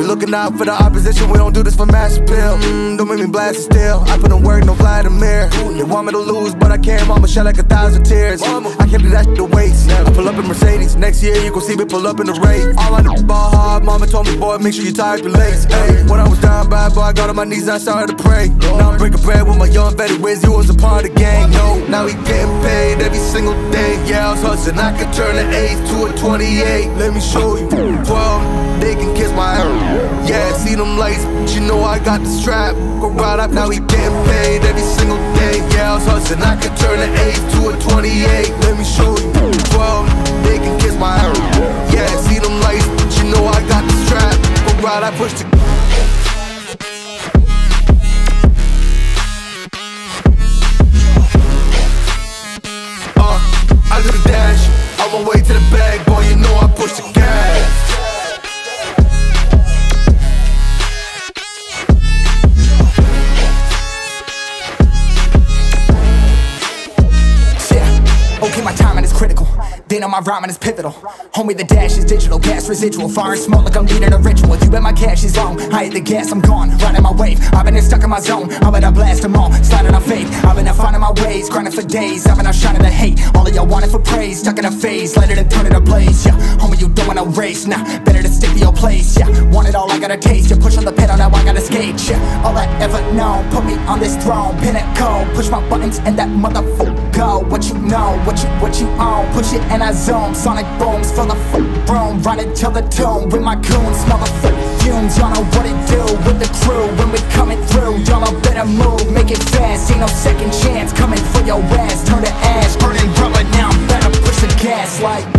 looking out for the opposition, we don't do this for mass appeal. Don't make me blast it still, I put in work, no Vladimir. They want me to lose, but I can't, mama, shed like 1,000 tears. I can't do that shit to waste. I pull up in Mercedes, next year you gon' see me pull up in the race. All I know ball hard, mama told me, boy, make sure you tie up your legs. Hey, when I was down bad, boy, I got on my knees and I started to pray. Now I'm breaking bread with my young Betty Wiz, he was a part of the gang. No, now he getting paid every single day. Yeah, I was hustling, I could turn an 8 to a 28. Let me show you, 12, they can kiss my ass. Yeah, see them lights, but you know I got the strap. Go right up, now he getting paid every single day. Yeah, I was hustling, I could turn an 8 to a 28. Let me show you, 12, they can kiss my ass. Yeah, see them lights, but you know I got the strap. Go right, I push the I do the dash, on my way to the bag, boy, you know I push the gas. Okay, my timing is critical. They know my rhyming is pivotal. Homie, the dash is digital, gas residual. Fire and smoke like I'm needing a ritual. You bet my cash is long, I hit the gas, I'm gone. Riding my wave, I've been stuck in my zone. I'm gonna blast them all, sliding on faith. I've been finding my ways, grinding for days. I've been out shining the hate, all of y'all wanted for praise. Stuck in a phase, light it and turn it ablaze. Yeah, homie, you don't want no race, nah, better to stick to your place. Yeah, want it all, I gotta taste. You push on the pedal, now I gotta skate. Yeah, all I ever known, put me on this throne. Pinnacle, push my buttons and that motherfucker go. What you know, what you own. Push it and I zoom, sonic booms for the room. Run it till the tomb with my goons. Smell the fumes, y'all know what it do with the crew. When we coming through, y'all know better move. Make it fast, ain't no second chance. Coming for your ass, turn to ash. Burning rubber now, better push the gas like